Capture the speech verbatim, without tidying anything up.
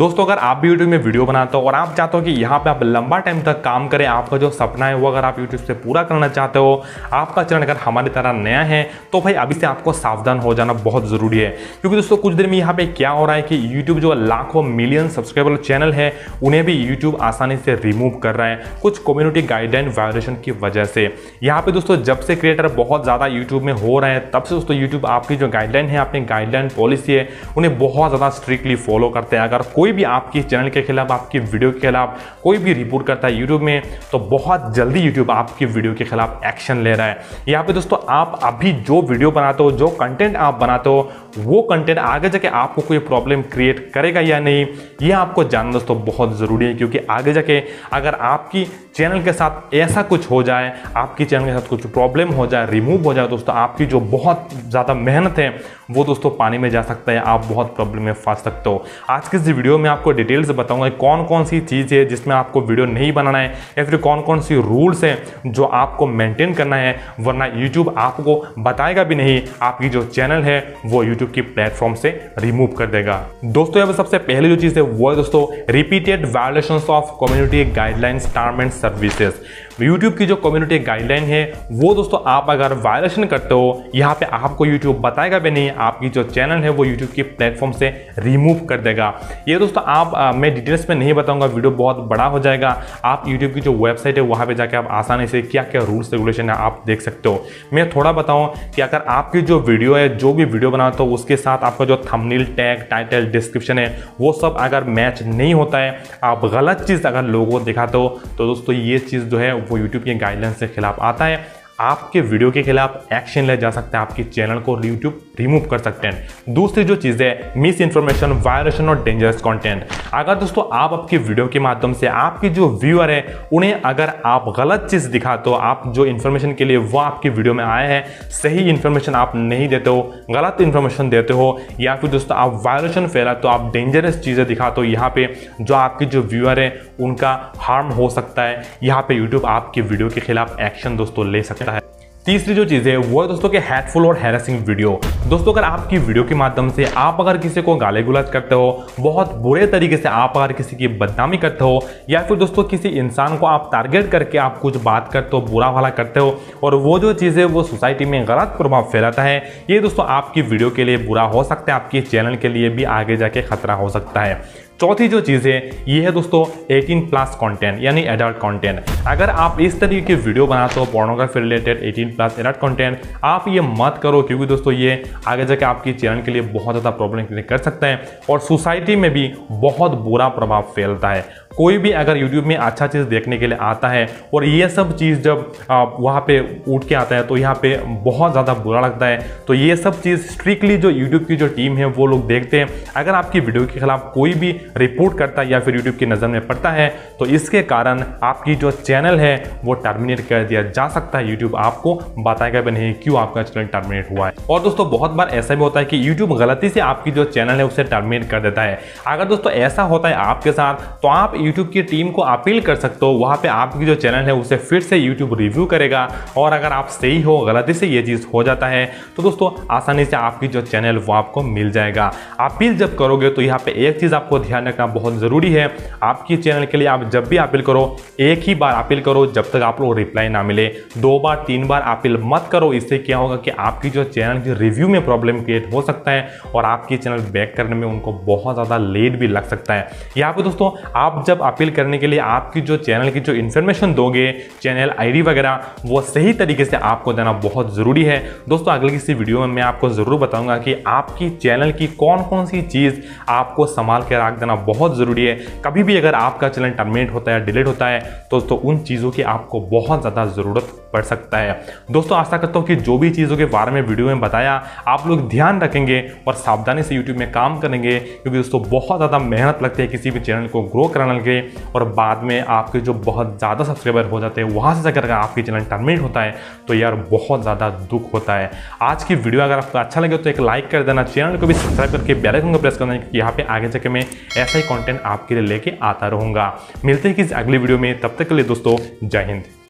दोस्तों अगर आप भी यूट्यूब में वीडियो बनाते हो और आप चाहते हो कि यहाँ पे आप लंबा टाइम तक काम करें, आपका जो सपना है वो अगर आप यूट्यूब से पूरा करना चाहते हो, आपका चैनल अगर हमारी तरह नया है तो भाई अभी से आपको सावधान हो जाना बहुत ज़रूरी है। क्योंकि दोस्तों कुछ देर में यहाँ पे क्या हो रहा है कि यूट्यूब जो लाखों मिलियन सब्सक्राइबर चैनल है उन्हें भी यूट्यूब आसानी से रिमूव कर रहा है कुछ कम्युनिटी गाइडलाइन वायोलेशन की वजह से। यहाँ पे दोस्तों जब से क्रिएटर बहुत ज़्यादा यूट्यूब में हो रहे हैं तब से दोस्तों यूट्यूब आपकी जो गाइडलाइन है, अपनी गाइडलाइन पॉलिसी है, उन्हें बहुत ज़्यादा स्ट्रिक्टली फॉलो करते हैं। अगर कोई भी आपकी चैनल के खिलाफ, आपकी वीडियो के खिलाफ कोई भी रिपोर्ट करता है यूट्यूब में तो बहुत जल्दी यूट्यूब आपकी वीडियो के खिलाफ एक्शन ले रहा है। यहाँ पे दोस्तों आप अभी जो वीडियो बनाते हो, जो कंटेंट आप बनाते हो, वो कंटेंट आगे जाके आपको कोई प्रॉब्लम क्रिएट करेगा या नहीं, ये आपको जानना दोस्तों बहुत ज़रूरी है। क्योंकि आगे जाके अगर आपकी चैनल के साथ ऐसा कुछ हो जाए, आपकी चैनल के साथ कुछ प्रॉब्लम हो जाए, रिमूव हो जाए, दोस्तों आपकी जो बहुत ज़्यादा मेहनत है वो दोस्तों पानी में जा सकता है, आप बहुत प्रॉब्लम में फंस सकते हो। आज के इस वीडियो में आपको डिटेल से बताऊंगा कौन कौन सी चीज़ है जिसमें आपको वीडियो नहीं बनाना है या फिर कौन कौन सी रूल्स हैं जो आपको मेंटेन करना है, वरना यूट्यूब आपको बताएगा भी नहीं, आपकी जो चैनल है वो यूट्यूब की प्लेटफॉर्म से रिमूव कर देगा। दोस्तों यहाँ पर सबसे पहले जो चीज़ है वो है दोस्तों repeated violations of community guidelines term and services. YouTube की जो कम्युनिटी गाइडलाइन है वो दोस्तों आप अगर वायलेशन करते हो, यहाँ पे आपको यूट्यूब बताएगा भी नहीं, आपकी जो चैनल है वो यूट्यूब की प्लेटफॉर्म से रिमूव कर देगा। ये दोस्तों आप आ, मैं डिटेल्स में नहीं बताऊंगा, वीडियो बहुत बड़ा हो जाएगा। आप यूट्यूब की जो वेबसाइट है वहाँ पे जाके आप आसानी से क्या क्या रूल्स रेगुलेशन है आप देख सकते हो। मैं थोड़ा बताऊँ कि अगर आपकी जो वीडियो है, जो भी वीडियो बनाते हो उसके साथ आपका जो थंबनेल, टैग, टाइटल, डिस्क्रिप्शन है वो सब अगर मैच नहीं होता है, आप गलत चीज़ अगर लोगों को दिखाते हो तो दोस्तों ये चीज़ जो है वो यूट्यूब के गाइडलाइंस के खिलाफ आता है। आपके वीडियो के खिलाफ एक्शन लिया जा सकता है, आपकी चैनल को यूट्यूब रिमूव कर सकते हैं। दूसरी जो चीज़ है मिस इन्फॉर्मेशन, वायलेशन और डेंजरस कंटेंट। अगर दोस्तों आप आपकी वीडियो के माध्यम से आपके जो व्यूअर है उन्हें अगर आप गलत चीज़ दिखाते हो, आप जो इन्फॉर्मेशन के लिए वो आपकी वीडियो में आए हैं, सही इन्फॉर्मेशन आप नहीं देते हो, गलत इन्फॉर्मेशन देते हो, या फिर दोस्तों आप वायलेशन फैलाते हो, आप डेंजरस चीज़ें दिखाते हो, यहाँ पे जो आपके जो व्यूअर है उनका हार्म हो सकता है, यहाँ पे यूट्यूब आपकी वीडियो के खिलाफ एक्शन दोस्तों ले सकता है। तीसरी जो चीज़ है वो है दोस्तों के हेटफुल और हैरेसिंग वीडियो। दोस्तों अगर आपकी वीडियो के माध्यम से आप अगर किसी को गाली गुलाज करते हो, बहुत बुरे तरीके से आप अगर किसी की बदनामी करते हो, या फिर दोस्तों किसी इंसान को आप टारगेट करके आप कुछ बात करते हो, बुरा भला करते हो और वो जो चीज़ है वो सोसाइटी में गलत प्रभाव फैलाता है, ये दोस्तों आपकी वीडियो के लिए बुरा हो सकता है, आपकी चैनल के लिए भी आगे जाके खतरा हो सकता है। चौथी जो चीज़ है ये है दोस्तों अठारह प्लस कंटेंट यानी एडल्ट कंटेंट। अगर आप इस तरीके की वीडियो बनाते हो पोर्नोग्राफी रिलेटेड अठारह प्लस एडल्ट कंटेंट, आप ये मत करो, क्योंकि दोस्तों ये आगे जाके आपकी चैनल के लिए बहुत ज़्यादा प्रॉब्लम क्रिएट कर सकता है और सोसाइटी में भी बहुत बुरा प्रभाव फैलता है। कोई भी अगर यूट्यूब में अच्छा चीज़ देखने के लिए आता है और ये सब चीज़ जब वहाँ पे उठ के आता है तो यहाँ पे बहुत ज़्यादा बुरा लगता है। तो ये सब चीज़ स्ट्रिक्टली जो यूट्यूब की जो टीम है वो लोग देखते हैं। अगर आपकी वीडियो के खिलाफ कोई भी रिपोर्ट करता है या फिर यूट्यूब की नज़र में पड़ता है तो इसके कारण आपकी जो चैनल है वो टर्मिनेट कर दिया जा सकता है। यूट्यूब आपको बताएगा भी नहीं क्यों आपका चैनल टर्मिनेट हुआ है। और दोस्तों बहुत बार ऐसा भी होता है कि यूट्यूब गलती से आपकी जो चैनल है उसे टर्मिनेट कर देता है। अगर दोस्तों ऐसा होता है आपके साथ तो आप यूट्यूब की टीम को अपील कर सकते हो, वहां पे आपकी जो चैनल है उसे फिर से यूट्यूब रिव्यू करेगा और अगर आप सही हो, गलती से ये चीज़ हो जाता है तो दोस्तों आसानी से आपकी जो चैनल वो आपको मिल जाएगा। अपील जब करोगे तो यहाँ पे एक चीज़ आपको ध्यान रखना बहुत ज़रूरी है, आपकी चैनल के लिए आप जब भी अपील करो एक ही बार अपील करो जब तक आप लोग रिप्लाई ना मिले। दो बार तीन बार अपील मत करो, इससे क्या होगा कि आपकी जो चैनल की रिव्यू में प्रॉब्लम क्रिएट हो सकता है और आपकी चैनल बैक करने में उनको बहुत ज़्यादा लेट भी लग सकता है। यहाँ पे दोस्तों आप जब अपील करने के लिए आपकी जो चैनल की जो इन्फॉर्मेशन दोगे, चैनल आईडी वगैरह, वो सही तरीके से आपको देना बहुत ज़रूरी है। दोस्तों अगली किसी वीडियो में मैं आपको ज़रूर बताऊंगा कि आपकी चैनल की कौन कौन सी चीज़ आपको संभाल के रख देना बहुत ज़रूरी है। कभी भी अगर आपका चैनल टर्मिनेट होता है, डिलीट होता है तो दोस्तों उन चीज़ों की आपको बहुत ज़्यादा ज़रूरत पड़ सकता है। दोस्तों आशा करता हूँ कि जो भी चीज़ों के बारे में वीडियो में बताया आप लोग ध्यान रखेंगे और सावधानी से यूट्यूब में काम करेंगे, क्योंकि दोस्तों बहुत ज़्यादा मेहनत लगती है किसी भी चैनल को ग्रो कराने के और बाद में आपके जो बहुत ज़्यादा सब्सक्राइबर हो जाते हैं वहाँ से जाकर आपकी चैनल टर्मिनेट होता है तो यार बहुत ज़्यादा दुख होता है। आज की वीडियो अगर आपको अच्छा लगे तो एक लाइक कर देना, चैनल को भी सब्सक्राइब करके बेल आइकन को प्रेस करना, क्योंकि यहाँ पे आगे जाके मैं ऐसा ही कंटेंट आपके लिए लेके आता रहूँगा। मिलते हैं किसी अगली वीडियो में, तब तक के लिए दोस्तों जय हिंद।